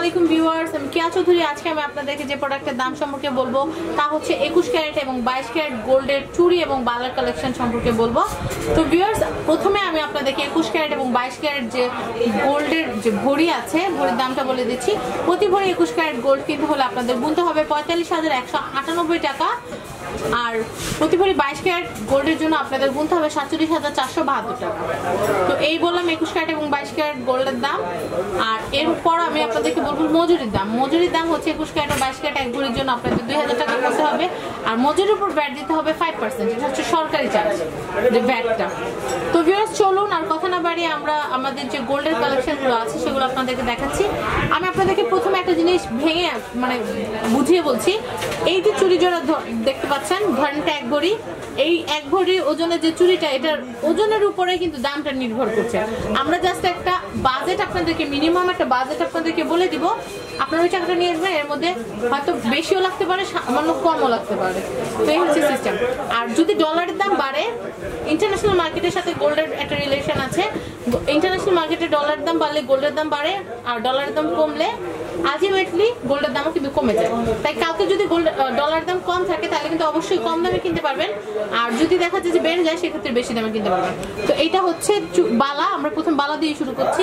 আলাইকুম ভিউয়ার্স, আমি কিয়া চৌধুরী। আজকে আমি আপনাদেরকে যে প্রোডাক্টের দাম সম্পর্কে বলবো তা হচ্ছে 21 ক্যারেট এবং 22 ক্যারেট গোল্ডের চুড়ি এবং বালার কালেকশন সম্পর্কে বলবো। তো ভিউয়ার্স, প্রথমে আমি আপনাদেরকে 21 ক্যারেট এবং 22 ক্যারেট যে গোল্ডের যে ভরি আছে, ভরির দামটা বলে দিচ্ছি। প্রতি ভরি 21 ক্যারেট গোল্ড কিনতে হলে আপনাদের গুনতে হবে 45,198 টাকা, আর প্রতি ভরি 22 ক্যারেট গোল্ডের জন্য আপনাদের গুনতে হবে 47,472 টাকা। তো এই বললাম 21 ক্যারেট এবং 22 ক্যারেট গোল্ডের দাম। আর এরপর আমি আপনাদেরকে বলবো মজুরির দাম। মজুরির দাম হচ্ছে 21 ক্যারেট ও 22 ক্যারেট এক ভরির জন্য আপনাদের 2000 টাকা করতে হবে, আর মজুরির উপর ভ্যাট দিতে হবে 5%, এটা হচ্ছে সরকারি চার্জ, যে ভ্যাটটা। তো ভিউয়ার্স, চলুন আর কথা না বাড়িয়ে আমরা আমাদের যে গোল্ডের কালেকশনগুলো আছে সেগুলো আপনাদেরকে দেখাচ্ছি। আমি আপনাদেরকে প্রথমে একটা জিনিস ভেঙে মানে বুঝিয়ে বলছি। এই যে চুড়ি জোড়া দেখতে পাচ্ছেন, ধরেন এক ভরি, এই এক ভরি ওজনের যে চুড়িটা, এটার ওজনের উপরে কিন্তু দামটা নির্ভর করছে। আমরা জাস্ট একটা বাজেট আপনাদেরকে, মিনিমাম একটা বাজেট আপনাদেরকে বলে দিব। আপনারা ওই টাকাটা নিয়ে আসবেন, এর মধ্যে হয়তো বেশিও লাগতে পারে, সামান্য কমও লাগতে পারে। তো এই হচ্ছে সিস্টেম। আর যদি ডলারের দাম বাড়ে, ইন্টারন্যাশনাল মার্কেটের সাথে গোল্ডের একটা রিলেশন আছে। ইন্টারন্যাশনাল মার্কেটে ডলারের দাম বাড়লে গোল্ডের দাম বাড়ে, আর ডলারের দাম কমলে আলটিমেটলি গোল্ডের দামও কিন্তু কমে যায়। তাই কাউকে যদি ডলারের দাম কম থাকে তাহলে কিন্তু অবশ্যই কম দামে কিনতে পারবেন, আর যদি দেখা যায় যে বেড়ে যায় সেক্ষেত্রে বেশি দামে কিনতে পারবেন। তো এইটা হচ্ছে বালা। আমরা প্রথম বালা দিয়ে শুরু করছি।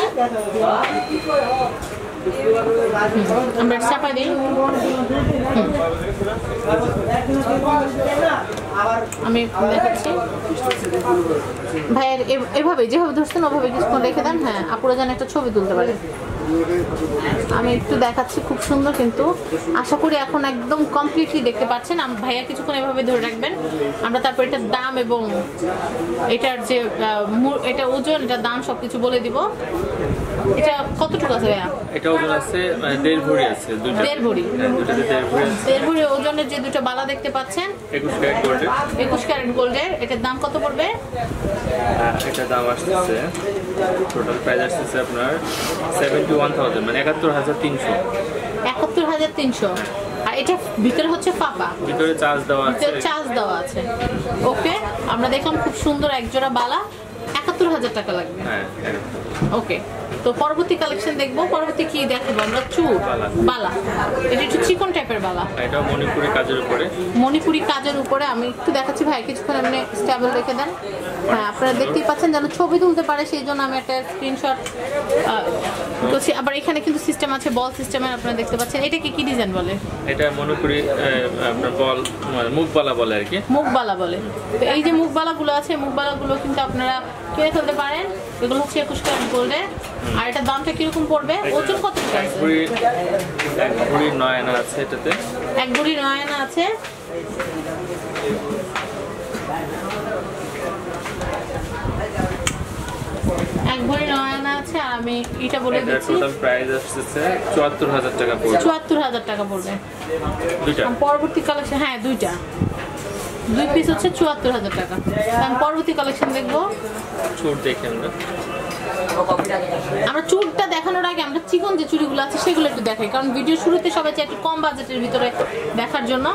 আমরা চাপা দিই। আমি দেখাচ্ছি ভাইয়ের এভাবে যেভাবে ধরছেন ওভাবে কিছুক্ষণ রেখে দেন। হ্যাঁ, আপুরা যেন একটা ছবি তুলতে পারে। আমি একটু দেখাচ্ছি, খুব সুন্দর, কিন্তু আশা করি এখন একদম কমপ্লিটলি দেখতে পাচ্ছেন। ভাইয়া কিছুক্ষণ এভাবে ধরে রাখবেন, আমরা তারপর এটার দাম এবং এটার যে এটা ওজন, এটার দাম সবকিছু বলে দিব। এটা কতটুকু আছে ভাইয়া? এটা ওজন আছে 1.5 ভরি আছে, দুইটা 1.5 ভরি। 1.5 ভরি ওজনের যে দুটো বালা দেখতে পাচ্ছেন 21 ক্যারেট গোল্ডের। 21 ক্যারেট গোল্ডের এটার দাম কত পড়বে? এটার দাম আসছে, টোটাল প্রাইস আসছে আপনার 71,000, মানে 71,300। 71,300। আর এটা ভিতরে হচ্ছে ফাপা, ভিতরে চার্জ দেওয়া আছে, ভিতরে চার্জ দেওয়া আছে। ওকে, আমরা দেখলাম খুব সুন্দর এক জোড়া বালা, 71,000 টাকা লাগবে। হ্যাঁ, ওকে। তো পরবর্তী কালেকশন দেখবো। পরবর্তী কি দেখবো আমরা? চুড় বালা। এটা একটু চিকন টাইপের বালা, এটা মণিপুরি কাজের উপরে। মণিপুরি কাজের উপরে আমি একটু দেখাচ্ছি ভাই, কিছুক্ষণ এমনি স্টেবল রেখে দেন। হ্যাঁ, আপনারা দেখতেই পাচ্ছেন, যেন ছবি তুলতে পারে সেই জন্য আমি একটা স্ক্রিনশট করছি। আবার এখানে কিন্তু সিস্টেম আছে, বল সিস্টেমের, আপনারা দেখতে পাচ্ছেন। এটা কি ডিজাইন বলে? এটা মণিপুরি আপনার বল, মুখবালা বলে আর কি, মুখবালা বলে। তো এই যে মুখবালাগুলো আছে, মুখবালাগুলো কিন্তু আপনারা কিনে ফেলতে পারেন। এগুলো হচ্ছে 21 ক্যারেট গোল্ডের। আর এটার দামটা কিরকম পড়বে? ওজন কত? এক ভরি 9 আনা আছে এটাতে। এক ভরি 9 আনা আছে। এক ভরি 9 আনা আছে। আর আমি এটা বলে দিচ্ছি, টোটাল প্রাইস আসছে 74,000 টাকা পড়বে। 74,000 টাকা পড়বে দুইটা। পরবর্তী কালেকশন, হ্যাঁ দুইটা, 2 পিস হচ্ছে 74,000 টাকা। আমি পরবর্তী কালেকশন দেখবো। চুড় দেখি আমরা চুড়টা দেখানোর আগে আমরা চিকন যে চুড়িগুলো আছে সেগুলো একটু দেখাই, কারণ ভিডিও শুরুতে সবাই চাই একটু কম বাজেটের ভিতরে দেখার জন্য।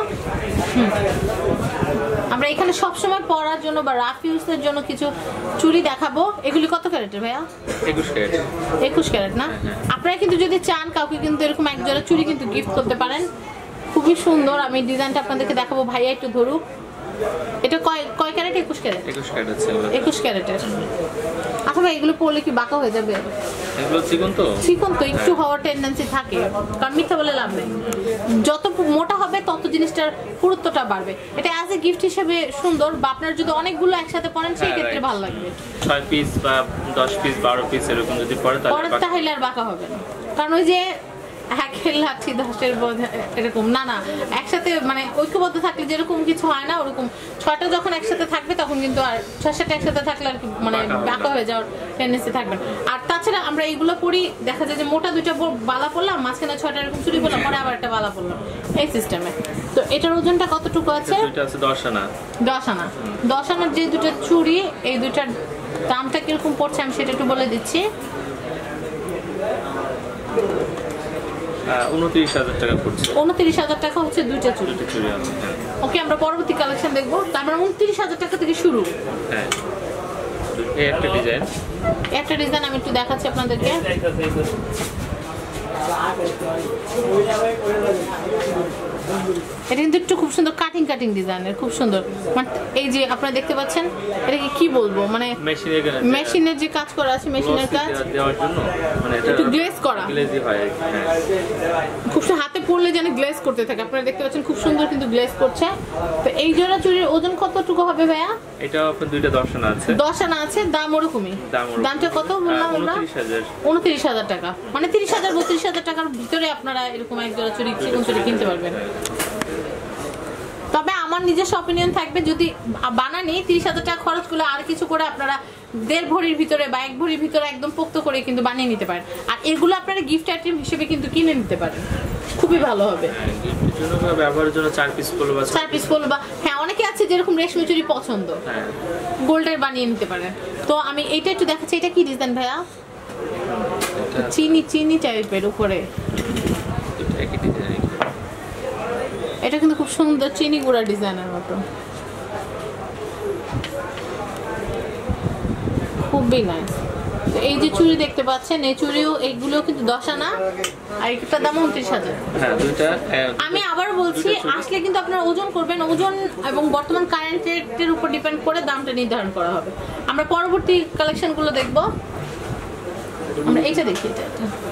আমরা এখানে সবসময় পরার জন্য বা রাফ ইউজের জন্য কিছু চুড়ি দেখাবো। এগুলি কত ক্যারেটের ভাইয়া? 21 ক্যারেট। 21 ক্যারেট না? আপনারা কিন্তু যদি চান কাউকে কিন্তু এরকম এক জোড়া চুড়ি কিন্তু গিফট করতে পারেন, খুবই সুন্দর। আমি ডিজাইনটা আপনাদেরকে দেখাবো, ভাইয়া একটু ধরুক। এটা কয় ক্যারেট? 21 ক্যারেট। 21 ক্যারেট আছে। 21 ক্যারেটের। আচ্ছা ভাই, এগুলো পরলে কি বাঁকা হয়ে যাবে? এগুলো চিকন তো, চিকন তো একটু হওয়ার টেন্ডেন্সি থাকে, কারণ মিথ্যা বলে লাভ নেই। যত মোটা হবে তত জিনিসটার পুরুত্বটা বাড়বে। এটা অ্যাজ এ গিফট হিসেবে সুন্দর, বা আপনার যদি অনেকগুলো একসাথে পরেন সেই ক্ষেত্রে ভালো লাগবে। 6 পিস বা 10 পিস 12 পিস এরকম যদি পরে তাহলে আর বাঁকা হবে না, কারণ ওই যে একের লাঠি 10-এর বোধ এরকম না, একসাথে মানে ঐক্যবদ্ধ থাকলে যেরকম কিছু হয় না, ওরকম 6টা যখন একসাথে থাকবে তখন কিন্তু আর 6-7টা একসাথে থাকলে আর মানে বাঁকা হয়ে যাওয়ার টেন্ডেন্সি থাকবে। আর তাছাড়া আমরা এইগুলো পরি, দেখা যায় যে মোটা দুইটা বালা পড়লাম, মাঝখানে 6টা এরকম চুরি পড়লাম, পরে আবার একটা বালা পড়লাম, এই সিস্টেমে। তো এটার ওজনটা কতটুকু আছে? এটা আছে 10 আনা। 10 আনা। 10 আনার যে দুটো চুড়ি, এই দুটার দামটা কিরকম পড়ছে আমি সেটা একটু বলে দিচ্ছি। 29,000 টাকা পড়ছে। 29,000 টাকা হচ্ছে দুইটা চুড়ি। ওকে, আমরা পরবর্তী কালেকশন দেখবো। তারপর 29,000 টাকা থেকে শুরু। হ্যাঁ, একটা ডিজাইন আমি একটু দেখাচ্ছি আপনাদেরকে। এটা কিন্তু একটু খুব সুন্দর কাটিং ডিজাইনের, খুব সুন্দর। মানে এই যে আপনারা দেখতে পাচ্ছেন, এটাকে কি বলবো, মানে মেশিনের যে কাজ করা আছে, মেশিনের কাজ দেওয়ার জন্য, মানে এটা একটু গ্লেজ করা, গ্লেজি হয়। খুব হাতে পড়লে যেন গ্লেজ করতে থাকে। আপনারা দেখতে পাচ্ছেন খুব সুন্দর কিন্তু গ্লেজ করছে। তো এই জোড়া চুড়ির ওজন কতটুকু হবে ভাইয়া? এটা আপনার দুইটা 10 আনা আছে। 10 আনা আছে, দাম ওরকমই। দামটা কত বললাম আমরা? 29,000 টাকা। মানে 30,000 32,000 টাকার ভিতরে আপনারা এরকম এক জোড়া চুড়ি চিকন চুড়ি কিনতে পারবেন। তবে আমার নিজস্ব অপিনিয়ন থাকবে, যদি বানানি 30,000 টাকা খরচ করলে আর কিছু করে আপনারা 1.5 ভরির ভিতরে বা 1 ভরির ভিতরে একদম পোক্ত করে কিন্তু বানিয়ে নিতে পারেন। আর এগুলো আপনারা গিফট আইটেম হিসেবে কিন্তু কিনে নিতে পারেন, খুবই ভালো হবে। ব্যবহারের জন্য 4 পিস পড়লো বা হ্যাঁ, অনেকে আছে যেরকম রেশমি চুড়ি পছন্দ, গোল্ডের বানিয়ে নিতে পারেন। তো আমি এইটা একটু দেখাচ্ছি। এটা কি ডিজাইন ভাইয়া? চিনি টাইপের উপরে, এটা কিন্তু খুব সুন্দর চিনি গুঁড়া ডিজাইনের মতো, খুবই নাইস। এই যে চুড়ি দেখতে পাচ্ছেন, এই চুড়িও এইগুলো কিন্তু 10 আনা, আর একটা দাম 29,000। আমি আবার বলছি, আসলে কিন্তু আপনারা ওজন করবেন, ওজন এবং বর্তমান কারেন্ট রেটের উপর ডিপেন্ড করে দামটা নির্ধারণ করা হবে। আমরা পরবর্তী কালেকশনগুলো দেখব। আমরা এইটা দেখি, এটা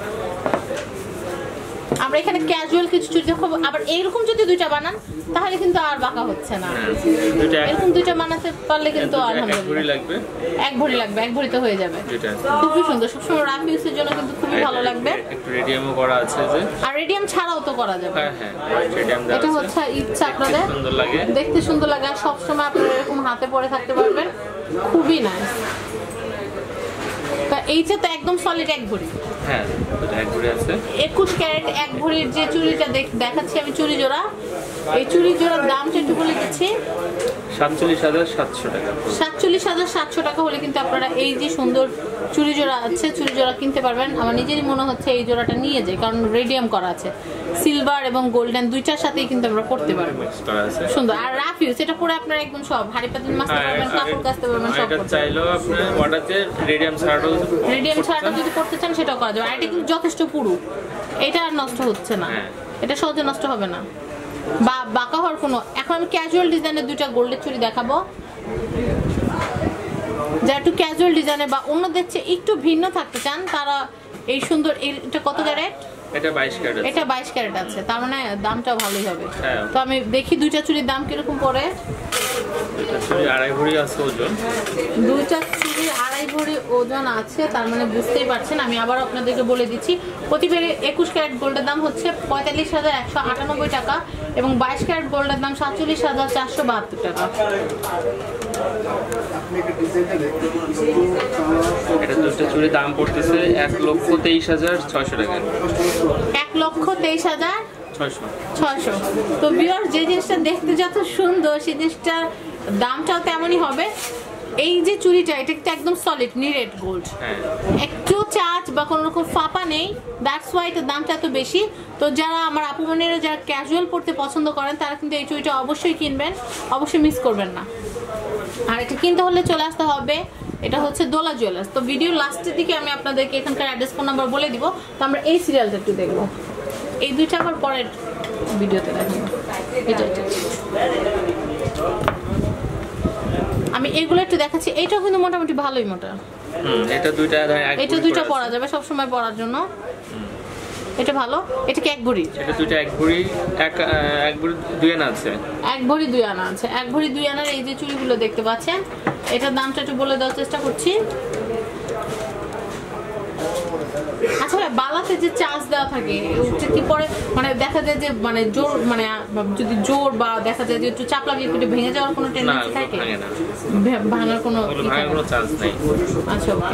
আমরা এখানে ক্যাজুয়াল কিছু চুড়ি দেখাবো। আবার এইরকম যদি দুইটা বানান তাহলে কিন্তু আর বাঁকা হচ্ছে না। এরকম দুইটা বানাতে পারলে কিন্তু আলহামদুলিল্লাহ 1 ভরি লাগবে, 1 ভরিতে হয়ে যাবে। খুবই সুন্দর, সবসময় রাফ ইউজের জন্য কিন্তু খুবই ভালো লাগবে। একটু রেডিয়ামও করা আছে, যে আর রেডিয়াম ছাড়াও তো করা যাবে। হ্যাঁ, রেডিয়াম দেওয়া আছে। এটা হচ্ছে ইচ্ছা আপনাদের, সুন্দর লাগে, দেখতে সুন্দর লাগে, আর সবসময় আপনারা এরকম হাতে পরে থাকতে পারবেন, খুবই নাইস। তা এইটা তো একদম সলিড 1 ভরি। হ্যাঁ, 1 ভরি আছে। 21 ক্যারেট 1 ভরির যে চুড়িটা দেখাচ্ছি আমি, চুড়ি জোড়া, এই চুড়ি জোড়ার দামটা একটু বলে দিচ্ছি। 47,700 টাকা। 47,700 টাকা হলে কিন্তু আপনারা এই যে সুন্দর চুড়ি জোড়া আছে, চুড়ি জোড়া কিনতে পারবেন। আমার নিজেরই মনে হচ্ছে এই জোড়াটা নিয়ে যাই, কারণ রেডিয়াম করা আছে, সিলভার এবং গোল্ডেন দুইটার সাথেই কিন্তু আমরা করতে পারবো। সুন্দর আর রাফ ইউজ, এটা পরে আপনারা একদম সব হাড়ি পাতিল মাছতে পারবেন, কাপড় কাচতে পারবেন, সব করতে চাইলেও আপনি অর্ডারতে রেডিয়াম ছাড়াও যদি করতে চান সেটাও করা যাবে। আর এটা কিন্তু যথেষ্ট পুরু, এটা আর নষ্ট হচ্ছে না, এটা সহজে নষ্ট হবে না বা বাঁকা হওয়ার কোনো। এখন আমি ক্যাজুয়াল ডিজাইনের দুইটা গোল্ডের চুড়ি দেখাবো, যা একটু ক্যাজুয়াল ডিজাইনের বা অন্যদের চেয়ে একটু ভিন্ন থাকতে চান তারা এই সুন্দর। এটা কত ক্যারেট? এটা 22 ক্যারেট। এটা 22 ক্যারেট আছে, তার মানে দামটাও ভালোই হবে। তো আমি দেখি দুইটা চুড়ির দাম কিরকম পড়ে। এটা চুড়ি 2.5 ভরি আছে ওজন, দুইটা চুড়ির 2.5 ভরি ওজন আছে, তার মানে বুঝতেই পারছেন। আমি আবার আপনাদেরকে বলে দিচ্ছি, প্রতিবারে 21 ক্যারেট গোল্ডের দাম হচ্ছে 45,198 টাকা এবং 22 ক্যারেট গোল্ডের দাম 47,472 টাকা। এটা দুটো চুড়ির দাম পড়তেছে 1,23,600 টাকা। 1,23,600। তো ভিউয়ার, যে জিনিসটা দেখতে যত সুন্দর সেই জিনিসটার দামটাও তেমনই হবে। এই যে চুড়িটা, এটা কিন্তু একদম সলিড নিরেট গোল্ড, একটু চার্জ বা কোনো রকম ফাঁপা নেই, দ্যাটস ওয়াই এটার দামটা এত বেশি। তো যারা আমার আপু বোনেরা যারা ক্যাজুয়াল পড়তে পছন্দ করেন তারা কিন্তু এই চুড়িটা অবশ্যই কিনবেন, অবশ্যই মিস করবেন না। আর এটা কিনতে হলে চলে আসতে হবে, এটা হচ্ছে দোলা জুয়েলার্স। তো ভিডিও লাস্টের দিকে আমি আপনাদেরকে এখানকার অ্যাড্রেস ফোন নাম্বার বলে দিব। তো আমরা এই সিরিয়ালটা একটু দেখবো, এই দুইটা আবার পরের ভিডিওতে দেখবো। এটা আমি এগুলো একটু দেখাচ্ছি, এইটাও কিন্তু মোটামুটি ভালোই মোটা। এটা দুইটা পরা যাবে সব সময় পরার জন্য, এটা ভালো। এটা কি 1 ভরি? এটা দুইটা 1 ভরি, 1 ভরি 2 আনা আছে। 1 ভরি 2 আনা আছে। 1 ভরি 2 আনার এই যে চুড়িগুলো দেখতে পাচ্ছেন, এটার দামটা একটু বলে দেওয়ার চেষ্টা করছি। আচ্ছা, বালাতে যে চার্জ দেওয়া থাকে ওটা কি পরে মানে দেখা যায় যে মানে জোর, মানে যদি জোর বা দেখা যায় যে একটু চাপ লাগিয়ে একটু ভেঙে যাওয়ার কোনো টেন্ডেন্সি থাকে? ভাঙার কোনো চান্স নেই। আচ্ছা, ওকে।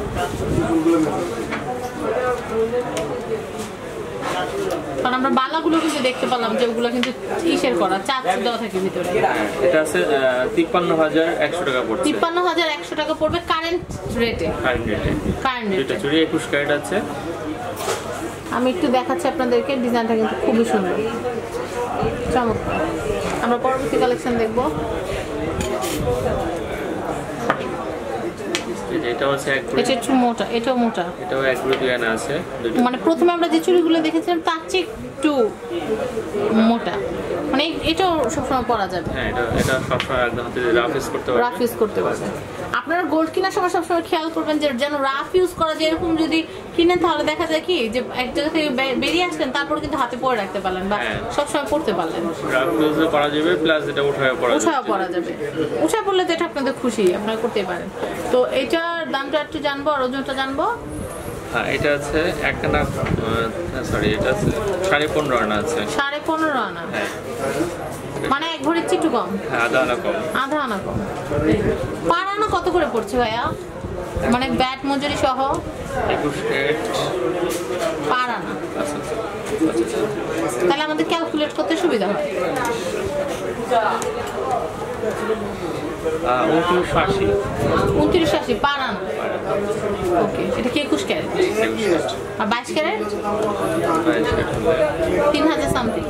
কারণ আমরা বালাগুলো কিন্তু দেখতে পেলাম যে ওগুলো কিন্তু ইসের করা, চার্জ দেওয়া থাকে ভিতরে। এটা আছে 53,100 টাকা পড়ছে। 53,100 টাকা পড়বে কারেন্ট রেটে। এটা চুড়ি 21 ক্যারেট আছে। আমি একটু দেখাচ্ছি আপনাদেরকে, ডিজাইনটা কিন্তু খুবই সুন্দর, চমৎকার। আমরা পরবর্তী কালেকশন দেখবো। যে এটা হচ্ছে এক ভরি, এটা একটু মোটা, এটাও মোটা। এটাও 1 ভরি 2 আনা আছে দুটো। মানে প্রথমে আমরা যে চুড়িগুলো দেখেছিলাম তার চেয়ে একটু মোটা, মানে এটাও সবসময় পরা যাবে। হ্যাঁ, এটা সবসময় একদম রাফ ইউজ করতে পারবে। রাফ ইউজ করতে পারবে। আপনারা গোল্ড কেনার সময় সবসময় খেয়াল করবেন যে যেন রাফ ইউজ করা যায়, এরকম যদি কিনেন তাহলে দেখা যায় কি যে এক জায়গা থেকে বেরিয়ে আসলেন তারপর কিন্তু হাতে পরে রাখতে পারলেন বা সবসময় পড়তে পারলেন। রাফ ইউজ করা যাবে, প্লাস এটা উঠায় পরা যাবে। উঠায় পড়লে তো এটা আপনাদের খুশি, আপনারা করতেই পারেন। তো এটার দামটা একটু জানবো আর ওজনটা জানবো। হ্যাঁ, এটা আছে 1 আনা, সরি এটা আছে 15.5 আনা আছে। 15.5 আনা? হ্যাঁ, মানে 1 ভরির চেয়ে একটু কম। হ্যাঁ, আধা আনা কম। আধা আনা কম। পার আনা কত করে পড়ছে ভাইয়া, মানে ব্যাট মজুরি সহ? 21 ক্যারেট পার আনা। আচ্ছা, তাহলে আমাদের ক্যালকুলেট করতে সুবিধা হয়। 2980 পার আনা। ওকে, এটা কি 21 ক্যারেট? আর 22 ক্যারেট 3000 সামথিং।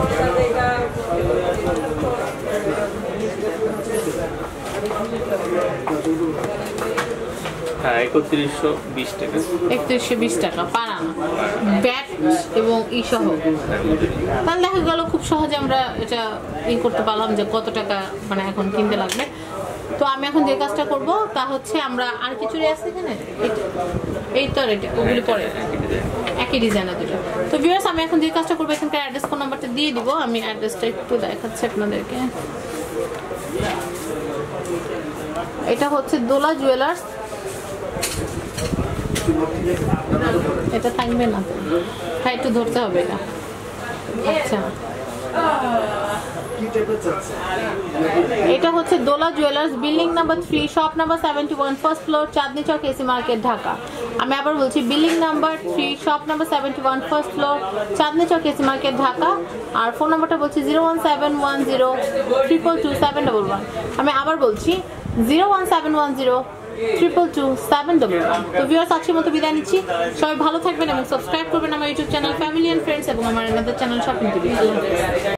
হ্যাঁ, 3120 টাকা। 3120 টাকা পার আনা, ব্যাট এবং ই সহ। তাহলে দেখা গেল খুব সহজে আমরা এটা করতে পারলাম যে কত টাকা মানে এখন কিনতে লাগবে। তো আমি এখন যে কাজটা করব তা হচ্ছে, আমরা আর কিছু আছে এখানে, এই তো এটা ওগুলি পরে একই ডিজাইনের দুটো। তো ভিউয়ার্স, আমি এখন যে কাজটা করবো এখানকার অ্যাড্রেস ফোন নাম্বারটা দিয়ে দিব। আমি অ্যাড্রেসটা একটু দেখাচ্ছি আপনাদেরকে। এটা হচ্ছে দোলা জুয়েলার্স। এটা থাকবে না, হ্যাঁ একটু ধরতে হবে এটা। আচ্ছা, এটা হচ্ছে Dola jewellers, building number 3, shop number 71, first floor, Chandni Chowk, AC market, Dhaka. আমি আবার বলছি, building number 3, shop number 71, first floor, Chandni Chowk, AC market, Dhaka. আর ফোন নাম্বারটা বলছি 01710222711। আমি আবার বলছি 01710222711। তো ভিউয়ার্স, আজকের মতো বিদায় নিচ্ছি। সবাই ভালো থাকবেন এবং সাবস্ক্রাইব করবেন আমার YouTube channel family and friends এবং আমার চ্যানেল শপিং টিভি।